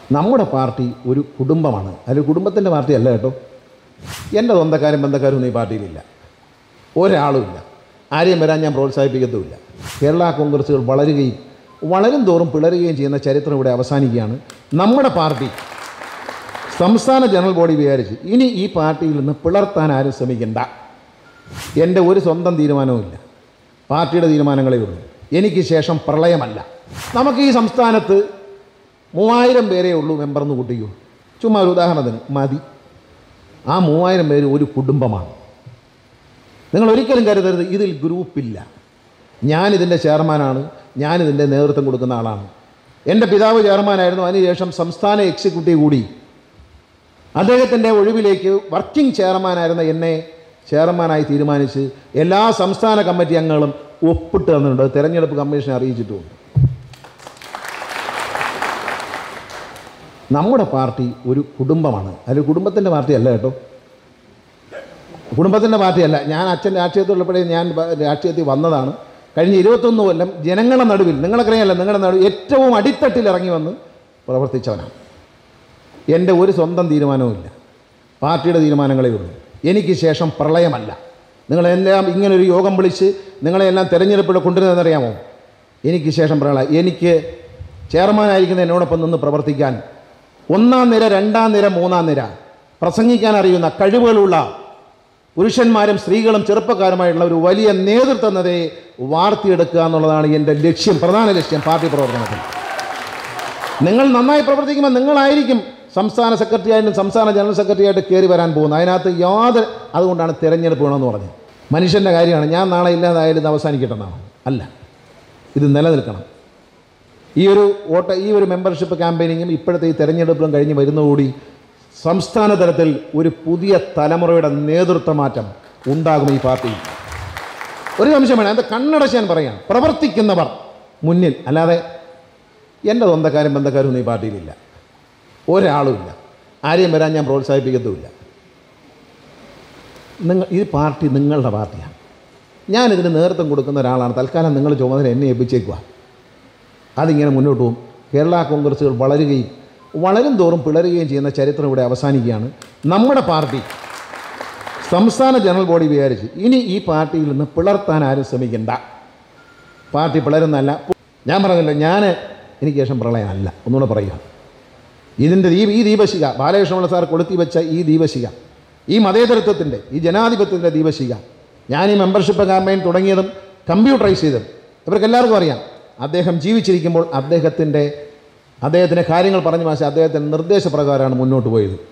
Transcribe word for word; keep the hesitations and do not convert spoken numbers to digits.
നമ്മുടെ പാർട്ടി ഒരു കുടുംബമാണ്. അതിൽ കുടുംബത്തിൻ്റെ പാർട്ടി അല്ല കേട്ടോ. എൻ്റെ സ്വന്തക്കാരും ബന്ധക്കാരും ഒന്നും ഈ പാർട്ടിയിലില്ല, ഒരാളുമില്ല. ആരെയും വരാൻ ഞാൻ പ്രോത്സാഹിപ്പിക്കത്തുമില്ല. കേരള കോൺഗ്രസുകൾ വളരുകയും വളരും തോറും പിളരുകയും ചെയ്യുന്ന ചരിത്രം ഇവിടെ അവസാനിക്കുകയാണ്. നമ്മുടെ പാർട്ടി സംസ്ഥാന ജനറൽ ബോഡി വിചാരിച്ച് ഇനി ഈ പാർട്ടിയിൽ നിന്ന് പിളർത്താൻ ആരും ശ്രമിക്കണ്ട. എൻ്റെ ഒരു സ്വന്തം തീരുമാനവുമില്ല, പാർട്ടിയുടെ തീരുമാനങ്ങളേ ഉള്ളൂ. എനിക്ക് ശേഷം പ്രളയമല്ല. നമുക്ക് ഈ സംസ്ഥാനത്ത് മൂവായിരം പേരേ ഉള്ളൂ മെമ്പറെന്ന് കൂട്ടിക്കൂ. ചുമ്മാ ഒരു ഉദാഹരണത്തിന് മതി. ആ മൂവായിരം പേര് ഒരു കുടുംബമാണ്. നിങ്ങൾ ഒരിക്കലും കരുതരുത് ഇതിൽ ഗ്രൂപ്പില്ല. ഞാനിതിൻ്റെ ചെയർമാനാണ്, ഞാനിതിൻ്റെ നേതൃത്വം കൊടുക്കുന്ന ആളാണ്. എൻ്റെ പിതാവ് ചെയർമാനായിരുന്നു, അതിനുശേഷം സംസ്ഥാന എക്സിക്യൂട്ടീവ് കൂടി. അദ്ദേഹത്തിൻ്റെ ഒഴിവിലേക്ക് വർക്കിംഗ് ചെയർമാനായിരുന്ന എന്നെ ചെയർമാനായി തീരുമാനിച്ച് എല്ലാ സംസ്ഥാന കമ്മിറ്റി അംഗങ്ങളും ഒപ്പിട്ട് തന്നിട്ടുണ്ട്, തെരഞ്ഞെടുപ്പ് കമ്മീഷനെ അറിയിച്ചിട്ടുമുണ്ട്. നമ്മുടെ പാർട്ടി ഒരു കുടുംബമാണ്. അതിൽ കുടുംബത്തിൻ്റെ പാർട്ടി അല്ല കേട്ടോ, കുടുംബത്തിൻ്റെ പാർട്ടിയല്ല. ഞാൻ അച്ഛൻ രാഷ്ട്രീയത്തിലുള്ളപ്പോഴേ ഞാൻ രാഷ്ട്രീയത്തിൽ വന്നതാണ്. കഴിഞ്ഞ ഇരുപത്തൊന്ന് കൊല്ലം ജനങ്ങളുടെ നടുവിൽ, നിങ്ങളറിയാമല്ല, നിങ്ങളുടെ നടുവിൽ ഏറ്റവും അടിത്തട്ടിൽ ഇറങ്ങി വന്ന് പ്രവർത്തിച്ചവനാണ്. എൻ്റെ ഒരു സ്വന്തം തീരുമാനവുമില്ല, പാർട്ടിയുടെ തീരുമാനങ്ങളേ ഉള്ളൂ. എനിക്ക് ശേഷം പ്രളയമല്ല. നിങ്ങളെല്ലാം ഇങ്ങനൊരു യോഗം വിളിച്ച് നിങ്ങളെല്ലാം തിരഞ്ഞെടുപ്പിൽ കൊണ്ടുവരുന്നതെന്നറിയാമോ? എനിക്ക് ശേഷം പ്രളയം. എനിക്ക് ചെയർമാനായിരിക്കുന്ന എന്നോടൊപ്പം നിന്ന് പ്രവർത്തിക്കാൻ ഒന്നാം നിര, രണ്ടാം നിര, മൂന്നാം നിര പ്രസംഗിക്കാൻ അറിയുന്ന കഴിവുകളുള്ള പുരുഷന്മാരും സ്ത്രീകളും ചെറുപ്പക്കാരുമായിട്ടുള്ള ഒരു വലിയ നേതൃത്വം എന്നതേ വാർത്തിയെടുക്കുക എന്നുള്ളതാണ് എൻ്റെ ലക്ഷ്യം, പ്രധാന ലക്ഷ്യം പാർട്ടി പ്രവർത്തനത്തിൽ. നിങ്ങൾ നന്നായി പ്രവർത്തിക്കുമ്പോൾ നിങ്ങളായിരിക്കും സംസ്ഥാന സെക്രട്ടറി ആയിട്ടും സംസ്ഥാന ജനറൽ സെക്രട്ടറി ആയിട്ട് കയറി വരാൻ പോകുന്നത്. അതിനകത്ത് യാതൊരു, അതുകൊണ്ടാണ് തിരഞ്ഞെടുപ്പ് വേണമെന്ന് പറഞ്ഞത്. മനുഷ്യൻ്റെ കാര്യമാണ്. ഞാൻ നാളെ ഇല്ലാതായാലും ഇത് അവസാനിക്കട്ടെന്നാണ്. അല്ല, ഇത് നിലനിൽക്കണം. ഈ ഒരു വോട്ട്, ഈ ഒരു മെമ്പർഷിപ്പ് ക്യാമ്പയിനിങ്ങും ഇപ്പോഴത്തെ ഈ തെരഞ്ഞെടുപ്പിലും കഴിഞ്ഞ് വരുന്നതോടുകൂടി സംസ്ഥാന തലത്തിൽ ഒരു പുതിയ തലമുറയുടെ നേതൃത്വ മാറ്റം ഉണ്ടാകും ഈ പാർട്ടിയിൽ. ഒരു നിമിഷം വേണം, അത് കണ്ണടച്ച് ഞാൻ പറയാം. പ്രവർത്തിക്കുന്നവർ മുന്നിൽ, അല്ലാതെ എൻ്റെ സ്വന്തക്കാരും ബന്ധക്കാരും ഒന്നും ഈ പാർട്ടിയിലില്ല, ഒരാളുമില്ല. ആരെയും വരാൻ ഞാൻ പ്രോത്സാഹിപ്പിക്കത്തുമില്ല. നിങ്ങൾ, ഈ പാർട്ടി നിങ്ങളുടെ പാർട്ടിയാണ്. ഞാനിതിന് നേതൃത്വം കൊടുക്കുന്ന ഒരാളാണ്. തൽക്കാലം നിങ്ങൾ ചുമതല എന്നെ ഏൽപ്പിച്ചേക്കുക. അതിങ്ങനെ മുന്നോട്ട് പോകും. കേരള കോൺഗ്രസുകൾ വളരുകയും വളരും തോറും പിളരുകയും ചെയ്യുന്ന ചരിത്രം ഇവിടെ അവസാനിക്കുകയാണ്. നമ്മുടെ പാർട്ടി സംസ്ഥാന ജനറൽ ബോഡി വിചാരിച്ച് ഇനി ഈ പാർട്ടിയിൽ നിന്ന് പിളർത്താൻ ആരും ശ്രമിക്കണ്ട. പാർട്ടി പിളരുന്നല്ല. ഞാൻ പറഞ്ഞല്ലോ, ഞാൻ എനിക്ക് ശേഷം പ്രളയമല്ല. ഒന്നുകൂടെ പറയുക, ഇതിൻ്റെ ഈ ഈ ദീപശിഖ, ബാലകൃഷ്ണപിള്ള സാർ കൊളുത്തി വെച്ച ഈ ദീപശിഖ, ഈ മതേതരത്വത്തിൻ്റെ, ഈ ജനാധിപത്യത്തിൻ്റെ ദീപശിഖ, ഞാൻ ഈ മെമ്പർഷിപ്പ് ക്യാമ്പയിൻ തുടങ്ങിയതും കമ്പ്യൂട്ടറൈസ് ചെയ്തതും ഇവർക്ക് എല്ലാവർക്കും അറിയാം. അദ്ദേഹം ജീവിച്ചിരിക്കുമ്പോൾ അദ്ദേഹത്തിൻ്റെ അദ്ദേഹത്തിൻ്റെ കാര്യങ്ങൾ പറഞ്ഞു മാറ്റി അദ്ദേഹത്തിൻ്റെ നിർദ്ദേശപ്രകാരമാണ് മുന്നോട്ട് പോയത്.